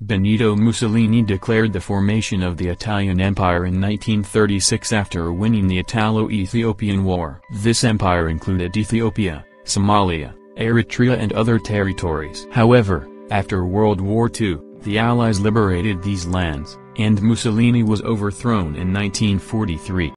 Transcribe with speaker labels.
Speaker 1: Benito Mussolini declared the formation of the Italian Empire in 1936 after winning the Italo-Ethiopian War. This empire included Ethiopia, Somalia, Eritrea and other territories. However, after World War II, the Allies liberated these lands, and Mussolini was overthrown in 1943.